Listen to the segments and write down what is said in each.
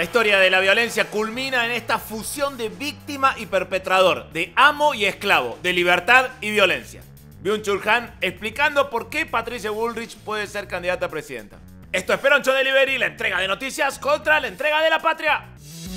La historia de la violencia culmina en esta fusión de víctima y perpetrador, de amo y esclavo, de libertad y violencia. Byung-Chul Han explicando por qué Patricia Bullrich puede ser candidata a presidenta. Esto es Peroncho Delivery, la entrega de noticias contra la entrega de la patria.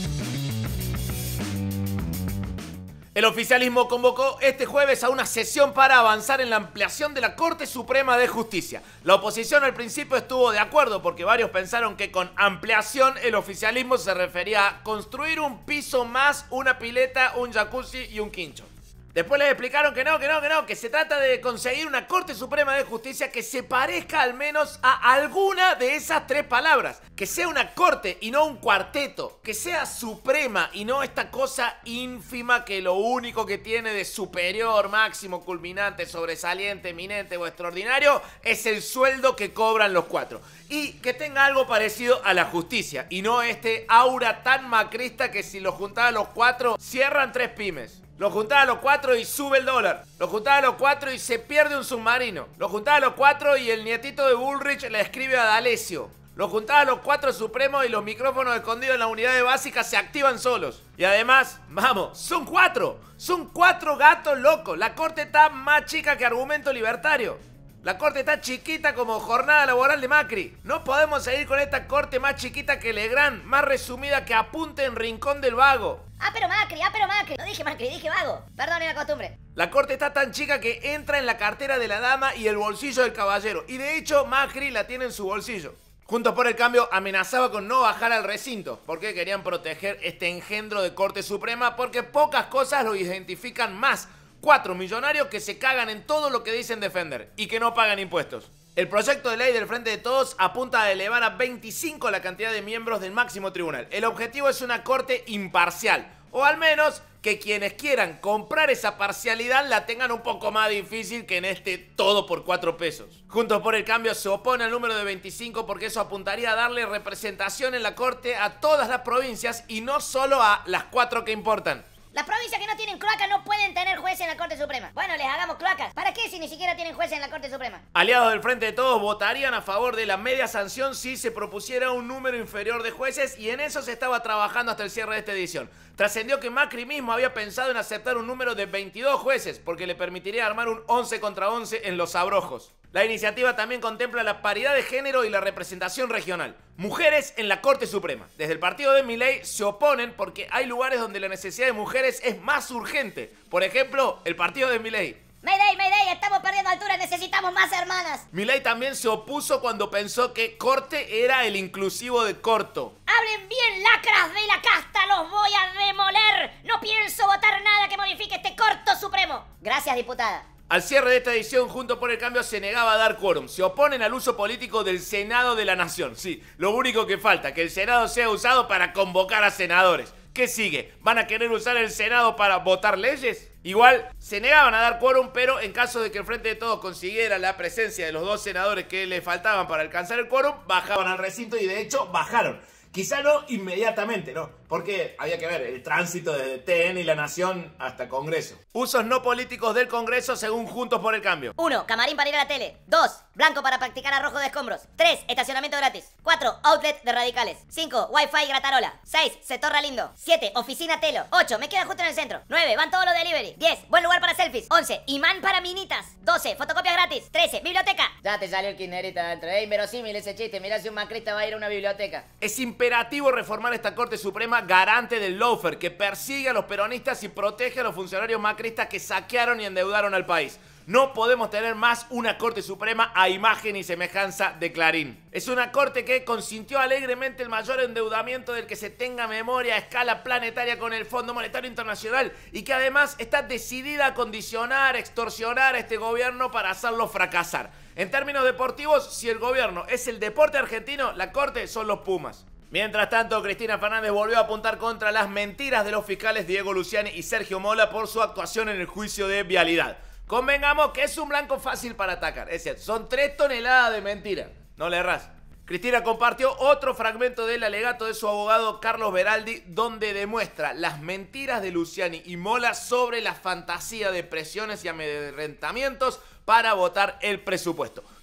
El oficialismo convocó este jueves a una sesión para avanzar en la ampliación de la Corte Suprema de Justicia. La oposición al principio estuvo de acuerdo porque varios pensaron que con ampliación el oficialismo se refería a construir un piso más, una pileta, un jacuzzi y un quincho. Después les explicaron que no, que se trata de conseguir una Corte Suprema de Justicia que se parezca al menos a alguna de esas tres palabras. Que sea una corte y no un cuarteto. Que sea suprema y no esta cosa ínfima que lo único que tiene de superior, máximo, culminante, sobresaliente, eminente o extraordinario es el sueldo que cobran los cuatro. Y que tenga algo parecido a la justicia y no este aura tan macrista que si lo juntaban los cuatro cierran 3 pymes. Lo juntaba a los 4 y sube el dólar. Lo juntaba a los 4 y se pierde un submarino. Lo juntaba a los 4 y el nietito de Bullrich le escribe a D'Alessio. Lo juntaba a los 4 supremos y los micrófonos escondidos en las unidades básicas se activan solos. Y además, vamos, son 4. Son 4 gatos locos. La corte está más chica que argumento libertario. La corte está chiquita como jornada laboral de Macri. No podemos seguir con esta corte más chiquita que Legrand, más resumida que Apunte en Rincón del Vago. Pero Macri. No dije Macri, dije Vago. Perdón, es la costumbre. La corte está tan chica que entra en la cartera de la dama y el bolsillo del caballero. Y de hecho, Macri la tiene en su bolsillo. Juntos por el Cambio amenazaba con no bajar al recinto porque querían proteger este engendro de Corte Suprema porque pocas cosas lo identifican más. 4 millonarios que se cagan en todo lo que dicen defender y que no pagan impuestos. El proyecto de ley del Frente de Todos apunta a elevar a 25 la cantidad de miembros del máximo tribunal. El objetivo es una corte imparcial, o al menos que quienes quieran comprar esa parcialidad la tengan un poco más difícil que en este todo por 4 pesos. Juntos por el Cambio se opone al número de 25 porque eso apuntaría a darle representación en la corte a todas las provincias y no solo a las 4 que importan. Las provincias que no tienen cloacas no pueden tener jueces en la Corte Suprema. Bueno, les hagamos cloacas. ¿Para qué si ni siquiera tienen jueces en la Corte Suprema? Aliados del Frente de Todos votarían a favor de la media sanción si se propusiera un número inferior de jueces y en eso se estaba trabajando hasta el cierre de esta edición. Trascendió que Macri mismo había pensado en aceptar un número de 22 jueces porque le permitiría armar un 11 contra 11 en los abrojos. La iniciativa también contempla la paridad de género y la representación regional. Mujeres en la Corte Suprema. Desde el partido de Milei se oponen porque hay lugares donde la necesidad de mujeres es más urgente. Por ejemplo, el partido de Milei. Mayday, estamos perdiendo altura, necesitamos más hermanas. Milei también se opuso cuando pensó que corte era el inclusivo de corto. Hablen bien, lacras de la casta, los voy a demoler. No pienso votar nada que modifique este corto supremo. Gracias, diputada. Al cierre de esta edición, Juntos por el Cambio se negaba a dar quórum. Se oponen al uso político del Senado de la Nación. Sí, lo único que falta, que el Senado sea usado para convocar a senadores. ¿Qué sigue? ¿Van a querer usar el Senado para votar leyes? Igual, se negaban a dar quórum, pero en caso de que el Frente de Todos consiguiera la presencia de los 2 senadores que le faltaban para alcanzar el quórum, bajaban al recinto y de hecho bajaron. Quizá no inmediatamente, ¿no? Porque había que ver el tránsito desde TN y La Nación hasta Congreso. Usos no políticos del Congreso según Juntos por el Cambio. 1. Camarín para ir a la tele. 2. Blanco para practicar arrojo de escombros. 3. Estacionamiento gratis. 4. Outlet de radicales. 5. Wi-Fi gratarola. 6. Setorra lindo. 7. Oficina telo. 8. Me queda justo en el centro. 9. Van todos los delivery. 10. Buen lugar para selfies. 11. Imán para minitas. 12. Fotocopias gratis. 13. Biblioteca. Ya te salió el kirchnerita adentro. Inverosímil ese chiste. Mirá si un macrista va a ir a una biblioteca. Es imperativo reformar esta Corte Suprema garante del lawfare que persigue a los peronistas y protege a los funcionarios macristas que saquearon y endeudaron al país. No podemos tener más una Corte Suprema a imagen y semejanza de Clarín. Es una corte que consintió alegremente el mayor endeudamiento del que se tenga memoria a escala planetaria con el Fondo Monetario Internacional y que además está decidida a condicionar, extorsionar a este gobierno para hacerlo fracasar. En términos deportivos, si el gobierno es el deporte argentino, la corte son los Pumas. Mientras tanto, Cristina Fernández volvió a apuntar contra las mentiras de los fiscales Diego Luciani y Sergio Mola por su actuación en el juicio de vialidad. Convengamos que es un blanco fácil para atacar, es decir, son 3 toneladas de mentira, no le errás. Cristina compartió otro fragmento del alegato de su abogado Carlos Beraldi donde demuestra las mentiras de Luciani y Mola sobre la fantasía de presiones y amedrentamientos para votar el presupuesto.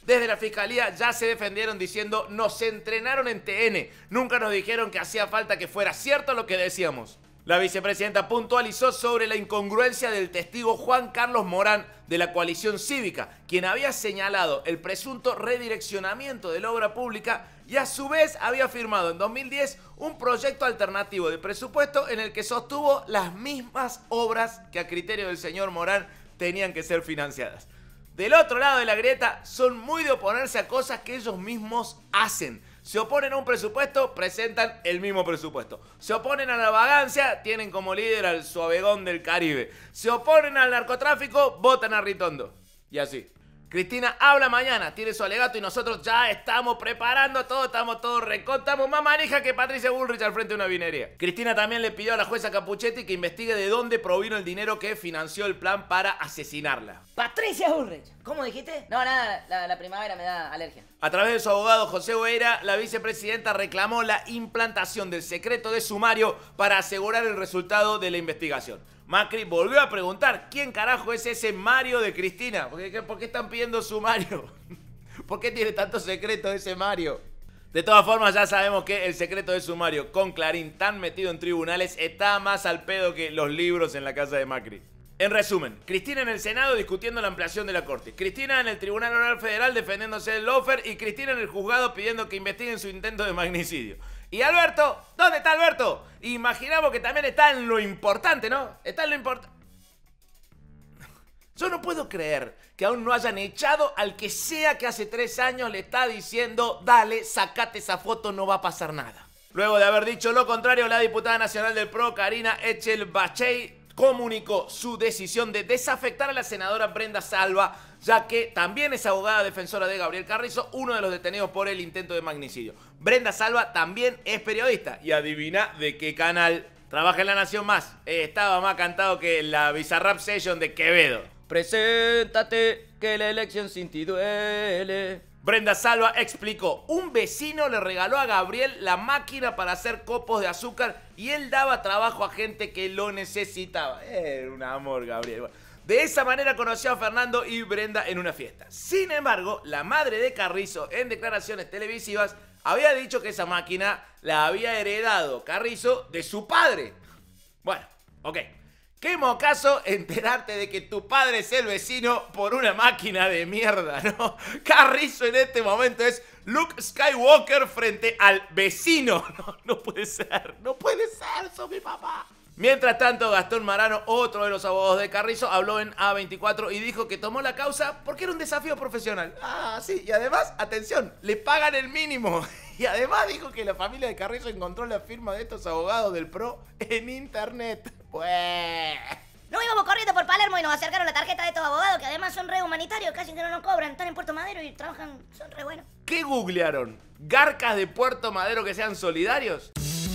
Desde la Fiscalía ya se defendieron diciendo: nos entrenaron en TN, nunca nos dijeron que hacía falta que fuera cierto lo que decíamos. La vicepresidenta puntualizó sobre la incongruencia del testigo Juan Carlos Morán de la coalición cívica, quien había señalado el presunto redireccionamiento de la obra pública y a su vez había firmado en 2010 un proyecto alternativo de presupuesto en el que sostuvo las mismas obras que a criterio del señor Morán tenían que ser financiadas. Del otro lado de la grieta son muy de oponerse a cosas que ellos mismos hacen. Se oponen a un presupuesto, presentan el mismo presupuesto. Se oponen a la vagancia, tienen como líder al Suavegón del Caribe. Se oponen al narcotráfico, votan a Ritondo. Y así. Cristina habla mañana, tiene su alegato y nosotros ya estamos preparando todo, estamos todos estamos más manija que Patricia Bullrich al frente de una vinería. Cristina también le pidió a la jueza Capuchetti que investigue de dónde provino el dinero que financió el plan para asesinarla. Patricia Bullrich. ¿Cómo dijiste? No, nada, la primavera me da alergia. A través de su abogado José Oveira, la vicepresidenta reclamó la implantación del secreto de sumario para asegurar el resultado de la investigación. Macri volvió a preguntar: ¿quién carajo es ese Mario de Cristina? ¿Por qué están pidiendo sumario? ¿Por qué tiene tanto secreto ese Mario? De todas formas, ya sabemos que el secreto de sumario con Clarín tan metido en tribunales está más al pedo que los libros en la casa de Macri. En resumen, Cristina en el Senado discutiendo la ampliación de la Corte, Cristina en el Tribunal Oral Federal defendiéndose del lawfare y Cristina en el juzgado pidiendo que investiguen su intento de magnicidio. ¿Y Alberto? ¿Dónde está Alberto? Imaginamos que también está en lo importante, ¿no? Está en lo importante. Yo no puedo creer que aún no hayan echado al que sea que hace 3 años le está diciendo: dale, sacate esa foto, no va a pasar nada. Luego de haber dicho lo contrario, la diputada nacional del PRO, Karina Echelbachey, comunicó su decisión de desafectar a la senadora Brenda Salva, ya que también es abogada defensora de Gabriel Carrizo, uno de los detenidos por el intento de magnicidio. Brenda Salva también es periodista y adivina de qué canal. Trabaja en La Nación Más. Estaba más cantado que la Bizarrap Session de Quevedo. Preséntate que la elección sin ti duele. Brenda Salva explicó: un vecino le regaló a Gabriel la máquina para hacer copos de azúcar y él daba trabajo a gente que lo necesitaba. Era un amor, Gabriel. Bueno, de esa manera conoció a Fernando y Brenda en una fiesta. Sin embargo, la madre de Carrizo, en declaraciones televisivas, había dicho que esa máquina la había heredado Carrizo de su padre. Bueno, ok. Qué mocazo enterarte de que tu padre es el vecino por una máquina de mierda, ¿no? Carrizo en este momento es Luke Skywalker frente al vecino. No puede ser, soy mi papá. Mientras tanto, Gastón Marano, otro de los abogados de Carrizo, habló en A24 y dijo que tomó la causa porque era un desafío profesional. Ah, sí, y además, atención, le pagan el mínimo. Y además dijo que la familia de Carrizo encontró la firma de estos abogados del PRO en internet. Pues... No íbamos corriendo por Palermo y nos acercaron la tarjeta de estos abogados que además son re humanitarios, casi que no nos cobran, están en Puerto Madero y trabajan, son re buenos. ¿Qué googlearon? ¿Garcas de Puerto Madero que sean solidarios?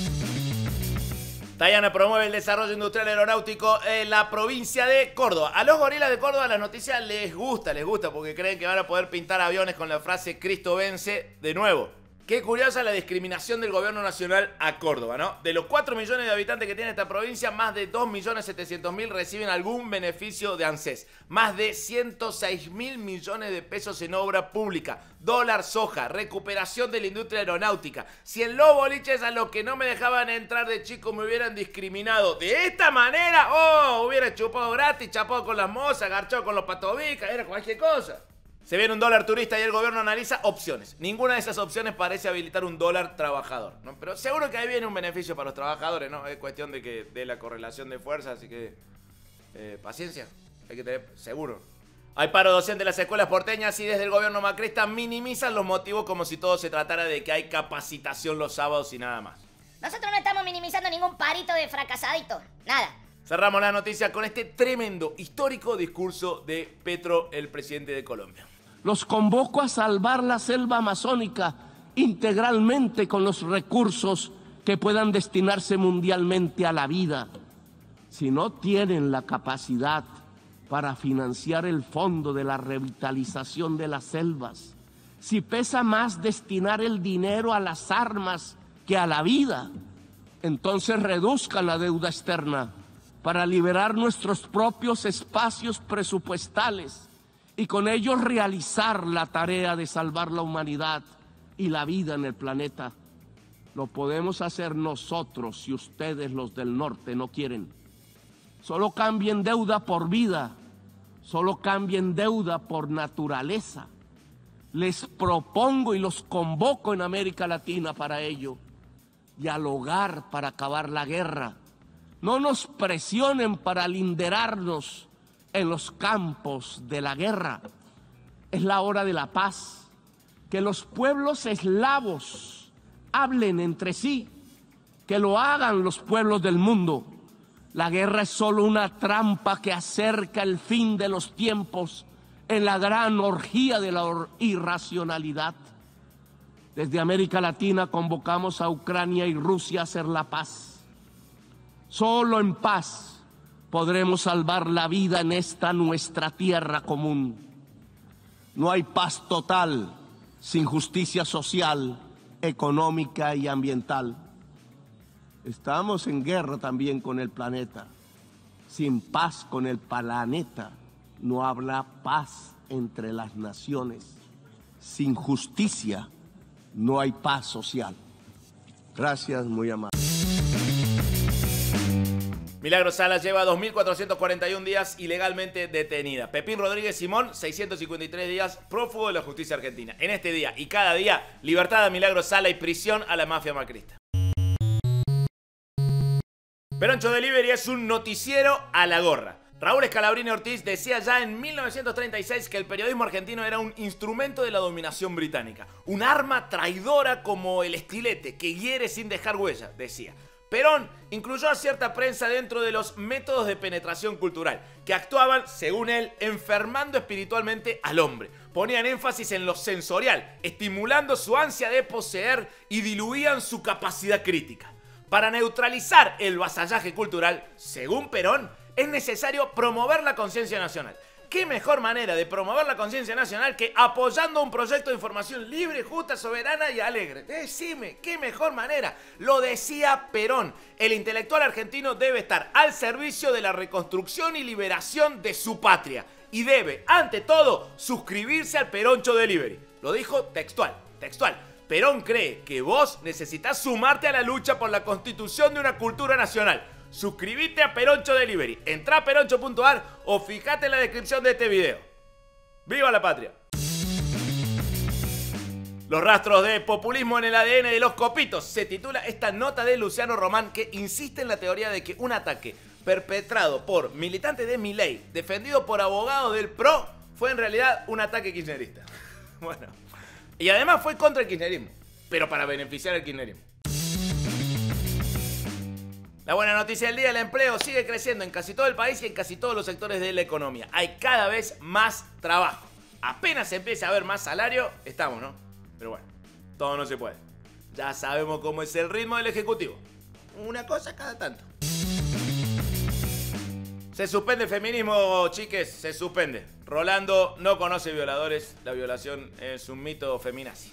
Tayana promueve el desarrollo industrial aeronáutico en la provincia de Córdoba. A los gorilas de Córdoba la noticia les gusta porque creen que van a poder pintar aviones con la frase Cristo vence de nuevo. Qué curiosa la discriminación del gobierno nacional a Córdoba, ¿no? De los 4 millones de habitantes que tiene esta provincia, más de 2.700.000 reciben algún beneficio de ANSES. Más de 106.000 millones de pesos en obra pública. Dólar soja, recuperación de la industria aeronáutica. Si en los boliches a los que no me dejaban entrar de chico me hubieran discriminado de esta manera, hubiera chupado gratis, chapado con las mozas, garchado con los patobicas, era cualquier cosa. Se viene un dólar turista y el gobierno analiza opciones. Ninguna de esas opciones parece habilitar un dólar trabajador, ¿no? Pero seguro que ahí viene un beneficio para los trabajadores, ¿no? Es cuestión de que de la correlación de fuerzas, así que paciencia, hay que tener seguro. Hay paro docente en las escuelas porteñas y desde el gobierno macrista minimizan los motivos como si todo se tratara de que hay capacitación los sábados y nada más. Nosotros no estamos minimizando ningún parito de fracasadito, nada. Cerramos la noticia con este tremendo, histórico discurso de Petro, el presidente de Colombia. Los convoco a salvar la selva amazónica integralmente con los recursos que puedan destinarse mundialmente a la vida. Si no tienen la capacidad para financiar el fondo de la revitalización de las selvas, si pesa más destinar el dinero a las armas que a la vida, entonces reduzcan la deuda externa para liberar nuestros propios espacios presupuestales y con ellos realizar la tarea de salvar la humanidad y la vida en el planeta. Lo podemos hacer nosotros si ustedes, los del norte, no quieren. Solo cambien deuda por vida, solo cambien deuda por naturaleza. Les propongo y los convoco en América Latina para ello. Dialogar para acabar la guerra. No nos presionen para linderarnos en los campos de la guerra. Es la hora de la paz. Que los pueblos eslavos hablen entre sí. Que lo hagan los pueblos del mundo. La guerra es solo una trampa que acerca el fin de los tiempos en la gran orgía de la irracionalidad. Desde América Latina convocamos a Ucrania y Rusia a hacer la paz. Solo en paz podremos salvar la vida en esta nuestra tierra común. No hay paz total sin justicia social, económica y ambiental. Estamos en guerra también con el planeta. Sin paz con el planeta no habrá paz entre las naciones. Sin justicia no hay paz social. Gracias, muy amable. Milagros Salas lleva 2.441 días ilegalmente detenida. Pepín Rodríguez Simón, 653 días prófugo de la justicia argentina. En este día y cada día, libertad a Milagros Salas y prisión a la mafia macrista. Peroncho Delivery es un noticiero a la gorra. Raúl Scalabrini Ortiz decía ya en 1936 que el periodismo argentino era un instrumento de la dominación británica. Un arma traidora como el estilete que hiere sin dejar huella, decía. Perón incluyó a cierta prensa dentro de los métodos de penetración cultural, que actuaban, según él, enfermando espiritualmente al hombre. Ponían énfasis en lo sensorial, estimulando su ansia de poseer y diluían su capacidad crítica. Para neutralizar el vasallaje cultural, según Perón, es necesario promover la conciencia nacional. ¿Qué mejor manera de promover la conciencia nacional que apoyando un proyecto de información libre, justa, soberana y alegre? Decime, ¿qué mejor manera? Lo decía Perón. El intelectual argentino debe estar al servicio de la reconstrucción y liberación de su patria. Y debe, ante todo, suscribirse al Peroncho Delivery. Lo dijo textual. Perón cree que vos necesitas sumarte a la lucha por la constitución de una cultura nacional. Suscríbete a Peroncho Delivery. Entrá a peroncho.ar o fíjate en la descripción de este video. ¡Viva la patria! Los rastros de populismo en el ADN de los copitos. Se titula esta nota de Luciano Román, que insiste en la teoría de que un ataque perpetrado por militantes de Milei, defendido por abogados del PRO, fue en realidad un ataque kirchnerista. Bueno, y además fue contra el kirchnerismo, pero para beneficiar al kirchnerismo. La buena noticia del día: el empleo sigue creciendo en casi todo el país y en casi todos los sectores de la economía. Hay cada vez más trabajo. Apenas se empieza a ver más salario, estamos, ¿no? Pero bueno, todo no se puede. Ya sabemos cómo es el ritmo del Ejecutivo. Una cosa cada tanto. Se suspende el feminismo, chiques, se suspende. Rolando no conoce violadores, la violación es un mito feminazi.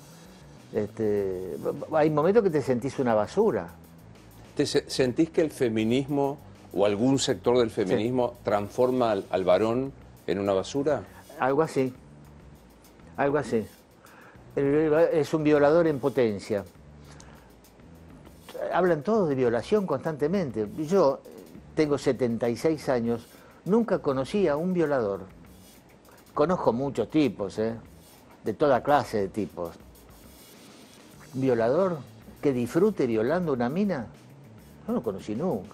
Hay momentos que te sentís una basura. ¿Te sentís que el feminismo o algún sector del feminismo transforma al varón en una basura? Algo así. Algo así. Es un violador en potencia. Hablan todos de violación constantemente. Yo tengo 76 años, nunca conocí a un violador. Conozco muchos tipos, de toda clase de tipos. ¿Un violador que disfrute violando una mina? No lo conocí nunca.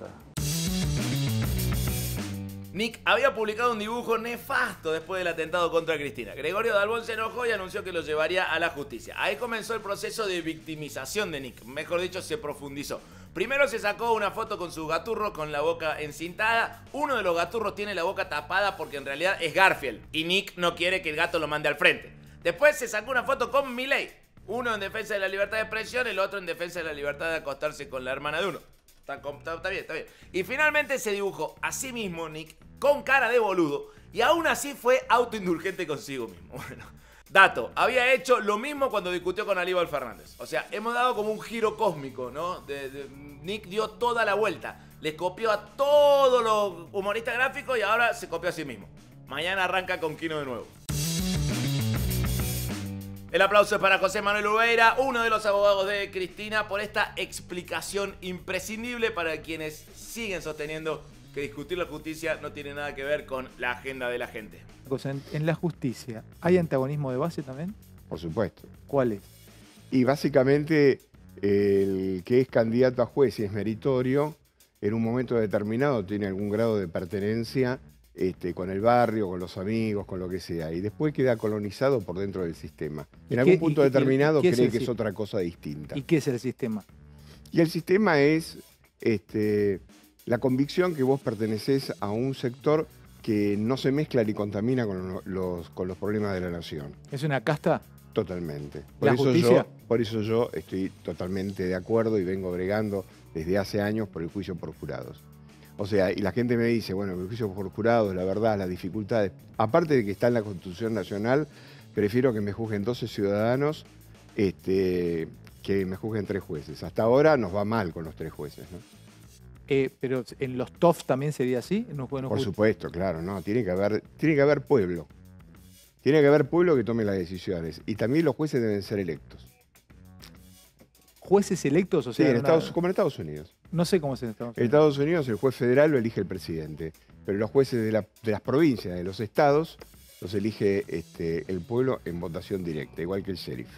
Nick había publicado un dibujo nefasto después del atentado contra Cristina. Gregorio Dalbón se enojó y anunció que lo llevaría a la justicia. Ahí comenzó el proceso de victimización de Nick. Mejor dicho, se profundizó. Primero se sacó una foto con su gaturro con la boca encintada. Uno de los gaturros tiene la boca tapada porque en realidad es Garfield. Y Nick no quiere que el gato lo mande al frente. Después se sacó una foto con Milei. Uno en defensa de la libertad de expresión, el otro en defensa de la libertad de acostarse con la hermana de uno. Está bien. Y finalmente se dibujó a sí mismo Nick con cara de boludo y aún así fue autoindulgente consigo mismo. Bueno, dato, había hecho lo mismo cuando discutió con Aníbal Fernández. O sea, hemos dado como un giro cósmico, ¿no? Nick dio toda la vuelta. Les copió a todos los humoristas gráficos y ahora se copió a sí mismo. Mañana arranca con Kino de nuevo. El aplauso es para José Manuel Ubeira, uno de los abogados de Cristina, por esta explicación imprescindible para quienes siguen sosteniendo que discutir la justicia no tiene nada que ver con la agenda de la gente. En la justicia, ¿hay antagonismo de base también? Por supuesto. ¿Cuál es? Y básicamente el que es candidato a juez y es meritorio, en un momento determinado tiene algún grado de pertenencia con el barrio, con los amigos, con lo que sea, y después queda colonizado por dentro del sistema. En algún punto determinado cree que es otra cosa distinta. ¿Y qué es el sistema? Y el sistema es la convicción que vos pertenecés a un sector que no se mezcla ni contamina con los problemas de la nación. ¿Es una casta? Totalmente. ¿La justicia? Por eso yo estoy totalmente de acuerdo y vengo bregando desde hace años por el juicio por jurados. O sea, y la gente me dice, bueno, el juicio por jurados, la verdad, las dificultades. Aparte de que está en la Constitución Nacional, prefiero que me juzguen 12 ciudadanos que me juzguen 3 jueces. Hasta ahora nos va mal con los 3 jueces, ¿no? Pero en los TOF también sería así. Por supuesto, claro, no. Tiene que haber pueblo. Tiene que haber pueblo que tome las decisiones. Y también los jueces deben ser electos. ¿Jueces electos? O sea, sí, como en Estados Unidos. No sé cómo es en Estados Unidos. En Estados Unidos el juez federal lo elige el presidente, pero los jueces de las provincias, de los estados, los elige el pueblo en votación directa, igual que el sheriff.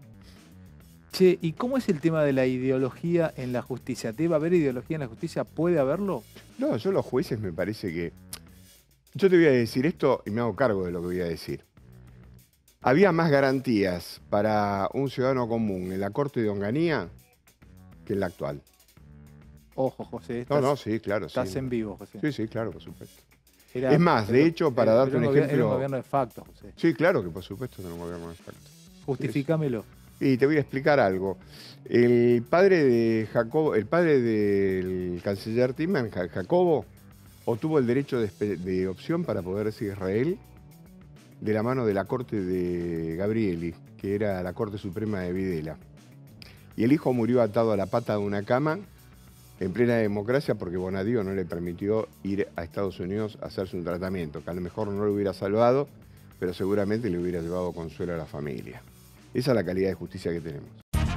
Che, ¿y cómo es el tema de la ideología en la justicia? ¿Debe haber ideología en la justicia? ¿Puede haberlo? No, yo los jueces me parece que... Yo te voy a decir esto y me hago cargo de lo que voy a decir. Había más garantías para un ciudadano común en la Corte de Onganía que en la actual. Ojo, José. Sí, claro. Estás en vivo, José. Sí, claro, por supuesto. Es más, de hecho, para darte un ejemplo... Era un gobierno de facto, José. Sí, claro que por supuesto era un gobierno de facto. Justifícamelo. Y te voy a explicar algo. El padre de Jacobo, el padre del canciller Timan, Jacobo, obtuvo el derecho de opción para poder irse a Israel de la mano de la corte de Gabrieli, que era la Corte Suprema de Videla. Y el hijo murió atado a la pata de una cama en plena democracia porque Bonadío no le permitió ir a Estados Unidos a hacerse un tratamiento, que a lo mejor no lo hubiera salvado, pero seguramente le hubiera llevado consuelo a la familia. Esa es la calidad de justicia que tenemos.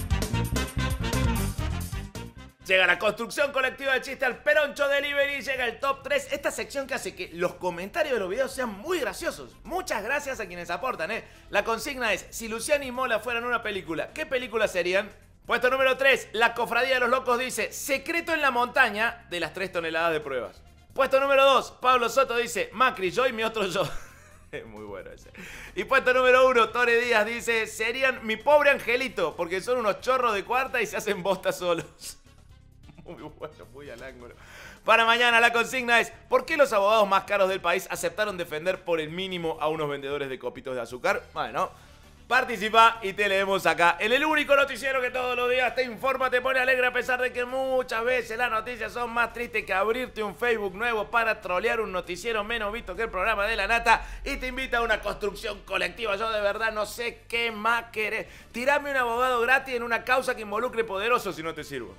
Llega la construcción colectiva del chiste al Peroncho Delivery, llega el top 3, esta sección que hace que los comentarios de los videos sean muy graciosos. Muchas gracias a quienes aportan, ¿eh? La consigna es, si Luciano y Mola fueran una película, ¿qué película serían? Puesto número 3, la Cofradía de los Locos dice, secreto en la montaña de las 3 toneladas de pruebas. Puesto número 2, Pablo Soto dice, Macri, yo y mi otro yo. Es muy bueno ese. Y puesto número 1, Tore Díaz dice, serían mi pobre angelito, porque son unos chorros de cuarta y se hacen bosta solos. Muy bueno, muy al ángulo. Para mañana la consigna es, ¿por qué los abogados más caros del país aceptaron defender por el mínimo a unos vendedores de copitos de azúcar? Bueno, participa y te leemos acá en el único noticiero que todos los días te informa, te pone alegre a pesar de que muchas veces las noticias son más tristes que abrirte un Facebook nuevo para trolear un noticiero menos visto que el programa de La Nata y te invita a una construcción colectiva. Yo de verdad no sé qué más querés. Tirame un abogado gratis en una causa que involucre poderosos si no te sirvo.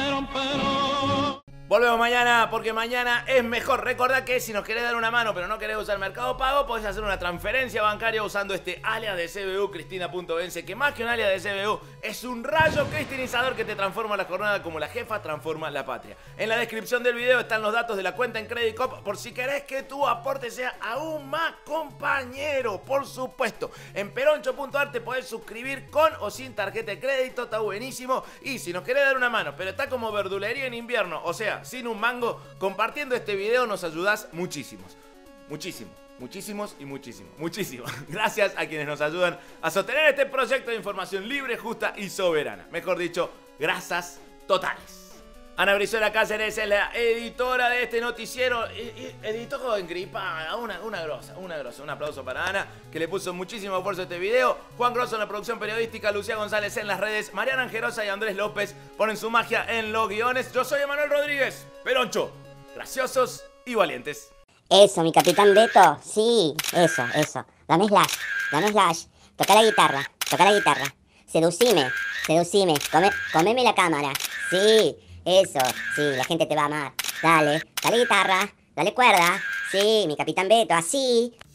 Volvemos mañana porque mañana es mejor. Recordá que si nos querés dar una mano pero no querés usar Mercado Pago, podés hacer una transferencia bancaria usando este alias de CBU, Cristina.vence, que más que un alias de CBU es un rayo cristinizador que te transforma la jornada como la jefa transforma la patria. En la descripción del video están los datos de la cuenta en Credit Cop por si querés que tu aporte sea aún más compañero. Por supuesto, en peroncho.ar te podés suscribir con o sin tarjeta de crédito, está buenísimo. Y si nos querés dar una mano, pero está como verdulería en invierno, o sea, sin un mango, compartiendo este video nos ayudás muchísimos. Muchísimos y muchísimo. Gracias a quienes nos ayudan a sostener este proyecto de información libre, justa y soberana. Mejor dicho, grasas totales. Ana Brizuela Cáceres es la editora de este noticiero. Editó en gripa, una grosa. Un aplauso para Ana, que le puso muchísimo esfuerzo a este video. Juan Grosso en la producción periodística, Lucía González en las redes, Mariana Angerosa y Andrés López ponen su magia en los guiones. Yo soy Emanuel Rodríguez, Peroncho, graciosos y valientes. Eso, mi capitán Beto, sí, eso. Dame slash, toca la guitarra. Seducime, comeme la cámara, sí. Eso, sí, la gente te va a amar. Dale guitarra, dale cuerda. Sí, mi capitán Beto, así.